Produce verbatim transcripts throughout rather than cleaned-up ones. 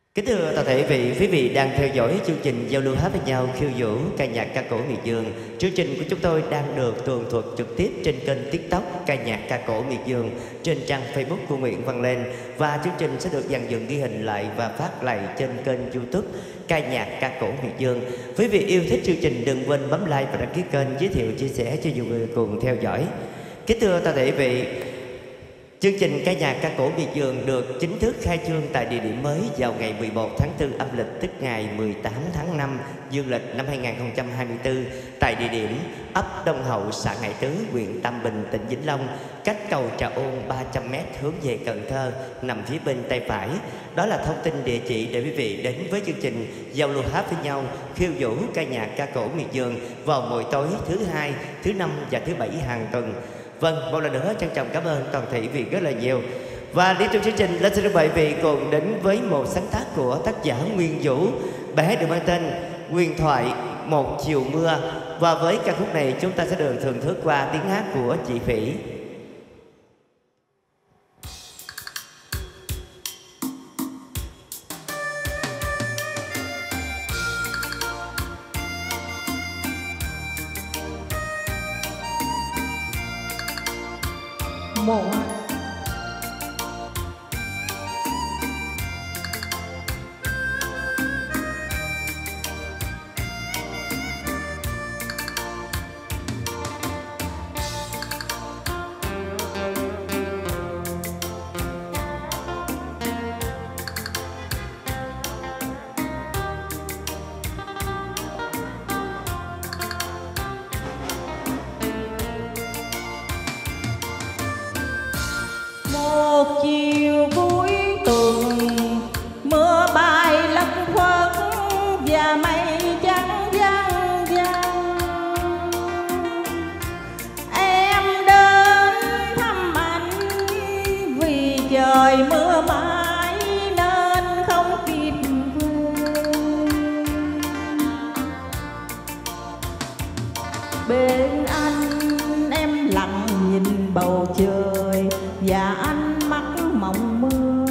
Kính thưa toàn thể quý vị, quý vị đang theo dõi chương trình giao lưu hát với nhau khiêu vũ ca nhạc ca cổ miệt vườn. Chương trình của chúng tôi đang được tường thuật trực tiếp trên kênh TikTok ca nhạc ca cổ miệt vườn, trên trang Facebook của Nguyễn Văn Lên, và chương trình sẽ được dàn dựng ghi hình lại và phát lại trên kênh YouTube ca nhạc ca cổ miệt vườn. Quý vị yêu thích chương trình đừng quên bấm like và đăng ký kênh, giới thiệu chia sẻ cho nhiều người cùng theo dõi. Kính thưa toàn thể quý vị, chương trình ca nhạc ca cổ miệt vườn được chính thức khai trương tại địa điểm mới vào ngày mười một tháng tư âm lịch, tức ngày mười tám tháng năm dương lịch năm hai nghìn không trăm hai mươi tư, tại địa điểm ấp Đông Hậu, xã Ngãi Tứ, huyện Tam Bình, tỉnh Vĩnh Long, cách cầu Trà Ôn ba trăm mét hướng về Cần Thơ, nằm phía bên tay phải. Đó là thông tin địa chỉ để quý vị đến với chương trình giao lưu hát với nhau khiêu vũ ca nhạc ca cổ miệt vườn vào mỗi tối thứ hai, thứ năm và thứ bảy hàng tuần. Vâng, một lần nữa trân trọng cảm ơn toàn thể quý vị rất là nhiều. Và đi trong chương trình, lên xin mời quý vị cùng đến với một sáng tác của tác giả Nguyên Vũ, bài hát được mang tên Huyền Thoại Một Chiều Mưa. Và với ca khúc này chúng ta sẽ được thưởng thức qua tiếng hát của chị Phỉ. Một một chiều cuối tuần, mưa bay lất phất và mây trắng văng văng. Em đến thăm anh vì trời mưa mãi nên không kịp về. Bên anh em lặng nhìn bầu trời và anh mắt mộng mơ,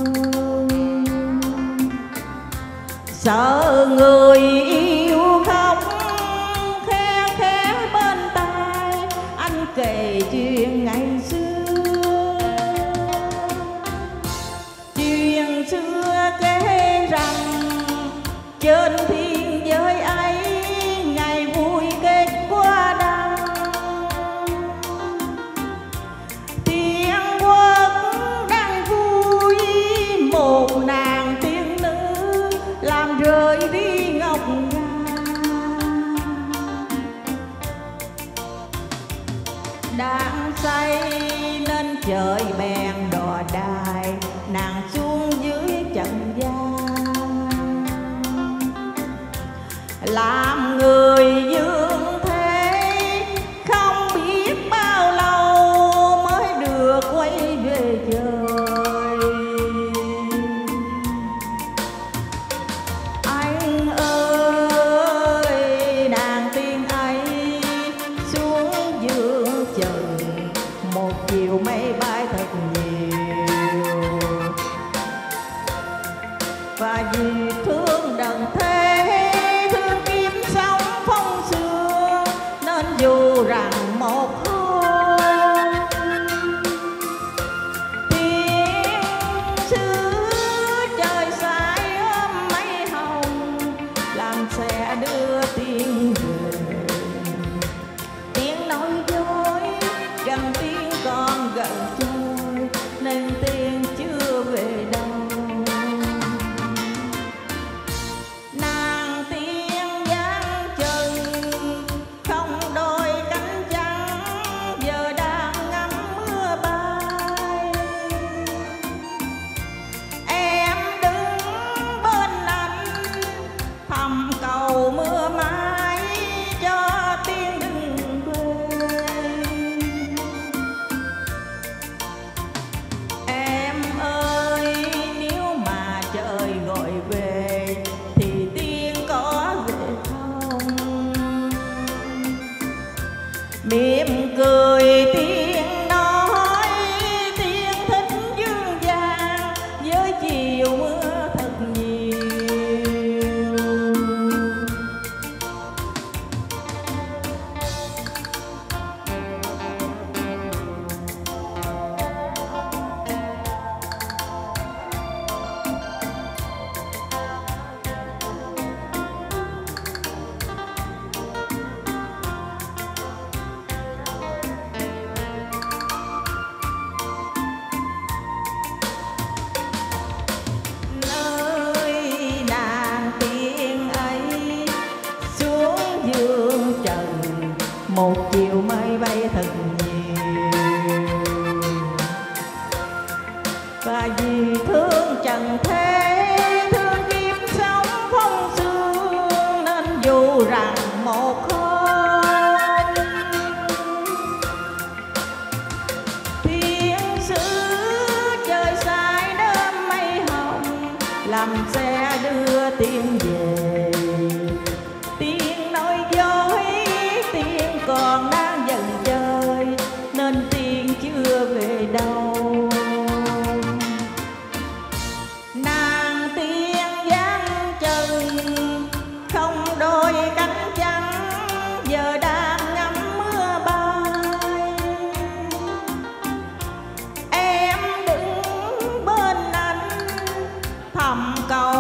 sợ người yêu khóc khe khẽ bên tai anh kể chuyện ngày xưa. Chuyện xưa kể rằng trên thiên giới ấy ngày vui kết quả đau. Một nàng tiên nữ làm rơi đi ngọc ngà, đang say nên trời bèn đò đài nàng xuống dưới trần gian, làm người dương thế không biết bao lâu mới được quay về trời. Chiều mây bay thật nhiều và vì thương đần thế, thương kiếm sống phong xưa nên dù rằng một hôm tiếng xưa trời sai ôm mây hồng làm sẽ đưa tiếng về. Tiếng nói dối gần tiếng còn gần trôi nên tiên chưa về đâu. làm xe đưa tiên về. Tiên nói dối tiên còn đang dần chơi, nên tiên chưa về đâu. Nàng tiên dáng chân không đôi cánh trắng, giờ đang ngắm mưa bay. Em đứng bên anh thầm cầu